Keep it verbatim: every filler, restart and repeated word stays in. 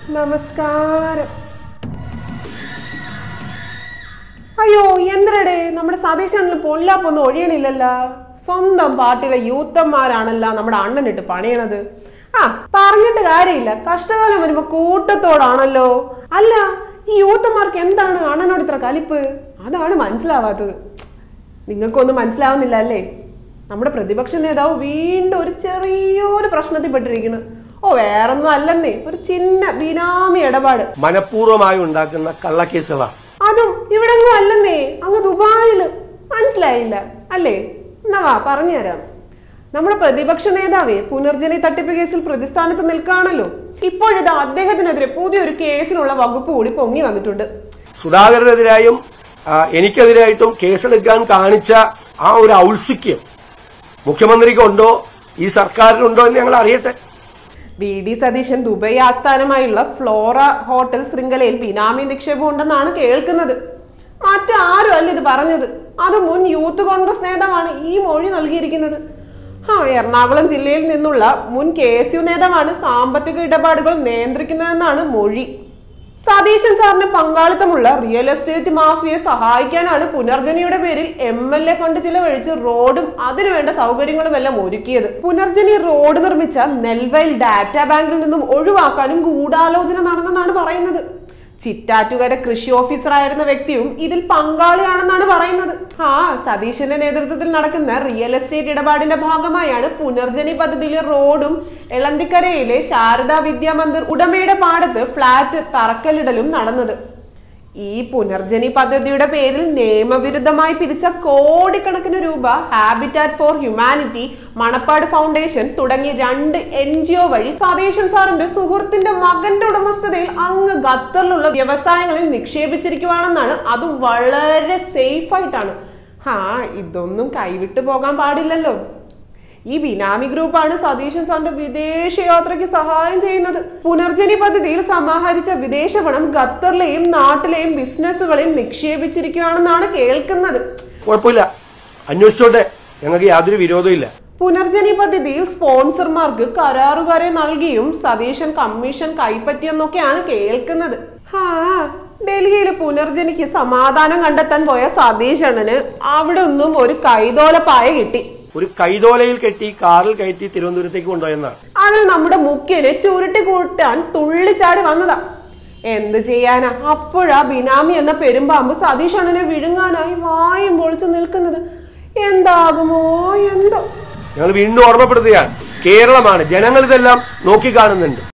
നമസ്കാരം. അയ്യോ എന്തരടേ നമ്മുടെ സതീശനിൽ പൊല്ലാപ്പൊന്നും ഒഴിയണില്ലല്ലോ. സ്വന്തം പാർട്ടിയിലെ യൂത്തന്മാരാണല്ലോ നമ്മുടെ അണ്ണനിട്ട് പണിയണത്. ആ പറഞ്ഞിട്ട് കാര്യമില്ല, കഷ്ടകാലം വരുമ്പോ കൂട്ടത്തോടാണല്ലോ. അല്ല ഈ യൂത്തന്മാർക്ക് എന്താണ് അണ്ണനോട് ഇത്ര കലിപ്പ്? അതാണ് മനസ്സിലാവാത്തത്. നിങ്ങൾക്കൊന്നും മനസ്സിലാവുന്നില്ല അല്ലേ? നമ്മുടെ പ്രതിപക്ഷ നേതാവ് വീണ്ടും ഒരു ചെറിയൊരു പ്രശ്നത്തിൽ പെട്ടിരിക്കുന്നു. ഓ വേറൊന്നും അല്ലെന്നേ, ഒരു ചിന്ന ബിനാമി ഇടപാട് മനഃപൂർവ്വമായി ഉണ്ടാക്കുന്ന കള്ളക്കേസുകളാണ്. അതും ഇവിടെങ്ങും അല്ലെന്നേ, അങ്ങ് ദുബായില്. മനസ്സിലായില്ല അല്ലേ? എന്നാ വാ പറഞ്ഞുതരാം. നമ്മുടെ പ്രതിപക്ഷ നേതാവേ പുനർജനി തട്ടിപ്പ് കേസിൽ പ്രതിസ്ഥാനത്ത് നിൽക്കുകയാണല്ലോ. ഇപ്പോഴിത് അദ്ദേഹത്തിനെതിരെ പുതിയൊരു കേസിനുള്ള വകുപ്പ് കൂടി പൊങ്ങി വന്നിട്ടുണ്ട്. സുധാകരനെതിരായും എനിക്കെതിരായിട്ടും കേസെടുക്കാൻ കാണിച്ച ആ ഒരു ഔത്സുക്യം മുഖ്യമന്ത്രിക്കുണ്ടോ ഈ സർക്കാരിനുണ്ടോ എന്ന് ഞങ്ങൾ അറിയട്ടെ. വി ഡി സതീശൻ ദുബൈ ആസ്ഥാനമായുള്ള ഫ്ലോറ ഹോട്ടൽ ശൃംഖലയിൽ ബിനാമി നിക്ഷേപം ഉണ്ടെന്നാണ് കേൾക്കുന്നത്. മറ്റാരും അല്ല ഇത് പറഞ്ഞത്. അത് മുൻ യൂത്ത് കോൺഗ്രസ് നേതാവാണ് ഈ മൊഴി നൽകിയിരിക്കുന്നത്. ആ എറണാകുളം ജില്ലയിൽ നിന്നുള്ള മുൻ കെ എസ് യു നേതാവാണ് സാമ്പത്തിക ഇടപാടുകൾ നിയന്ത്രിക്കുന്നതെന്നാണ് മൊഴി. സതീശൻ സാറിന് പങ്കാളിത്തമുള്ള റിയൽ എസ്റ്റേറ്റ് മാഫിയെ സഹായിക്കാനാണ് പുനർജനിയുടെ പേരിൽ എം എൽ എ ഫണ്ട് ചിലവഴിച്ച് റോഡും അതിനുവേണ്ട സൗകര്യങ്ങളും എല്ലാം ഒരുക്കിയത്. പുനർജനി റോഡ് നിർമ്മിച്ച നെൽവയൽ ഡാറ്റാ ബാങ്കിൽ നിന്നും ഒഴിവാക്കാനും ഗൂഢാലോചന നടന്നെന്നാണ് പറയുന്നത്. ചിറ്റാറ്റുകര കൃഷി ഓഫീസറായിരുന്ന വ്യക്തിയും ഇതിൽ പങ്കാളിയാണെന്നാണ് പറയുന്നത്. ആ സതീശന്റെ നേതൃത്വത്തിൽ നടക്കുന്ന റിയൽ എസ്റ്റേറ്റ് ഇടപാടിന്റെ ഭാഗമായാണ് പുനർജനി പദ്ധതിയിലെ റോഡും എളന്തിക്കരയിലെ ശാരദാ വിദ്യാമന്ദിർ ഉടമയുടെ പാടത്ത് ഫ്ളാറ്റ് തറക്കല്ലിടലും നടന്നത്. ഈ പുനർജനി പദ്ധതിയുടെ പേരിൽ നിയമവിരുദ്ധമായി പിരിച്ച കോടിക്കണക്കിന് രൂപ Habitat for Humanity, Manappad foundation തുടങ്ങി രണ്ട് എൻ ജി ഒ വഴി സതീശൻ സാറിന്റെ സുഹൃത്തിന്റെ മകന്റെ ഉടമസ്ഥതയിൽ അങ്ങ് ഖത്തറിലുള്ള വ്യവസായങ്ങളിൽ നിക്ഷേപിച്ചിരിക്കുവാണെന്നാണ്. അതും വളരെ സേഫ് ആയിട്ടാണ്. ആ ഇതൊന്നും കൈവിട്ടു പോകാൻ പാടില്ലല്ലോ. ഈ ബിനാമി ഗ്രൂപ്പാണ് സതീശൻ സാറിന്റെ വിദേശ യാത്രയ്ക്ക് സഹായം ചെയ്യുന്നത്. പുനർജനി പദ്ധതിയിൽ സമാഹരിച്ച വിദേശ പണം ഖത്തറിലെയും നാട്ടിലെയും ബിസിനസ്സുകളിൽ നിക്ഷേപിച്ചിരിക്കുകയാണെന്നാണ് കേൾക്കുന്നത്. കുഴപ്പമില്ല, അന്വേഷിച്ചോട്ടെ, ഞങ്ങൾക്ക് യാതൊരു വിരോധമില്ല. പുനർജനി പദ്ധതിയിൽ സ്പോൺസർമാർക്ക് കരാറുകാരെ നൽകിയും സതീശൻ കമ്മീഷൻ കൈപ്പറ്റിയെന്നൊക്കെയാണ് കേൾക്കുന്നത്. ആ ഡൽഹിയിൽ പുനർജനിക്ക് സമാധാനം കണ്ടെത്താൻ പോയ സതീശണ്ണന് അവിടെ ഒന്നും ഒരു കൈതോലപ്പായ കിട്ടി. ഒരു കൈതോലയിൽ കെട്ടി കാറിൽ കയറ്റി തിരുവനന്തപുരത്തേക്ക് കൊണ്ടുപോയെന്നാണ്. അതിൽ നമ്മുടെ മുഖ്യനെ ചുരുട്ടി കൂട്ടാൻ തുള്ളിച്ചാടി വന്നതാ. എന്ത് ചെയ്യാനാ? അപ്പോഴാ ബിനാമി എന്ന പെരുമ്പാമ്പ് സതീഷ് അണ്ണനെ വിഴുങ്ങാനായി വായും പൊളിച്ചു നിൽക്കുന്നത്. എന്താകുമോ എന്തോ. ഞങ്ങൾ വീണ്ടും ഓർമ്മപ്പെടുത്തുകയാണ്, കേരളമാണ്, ജനങ്ങൾ ഇതെല്ലാം നോക്കിക്കാണുന്നുണ്ട്.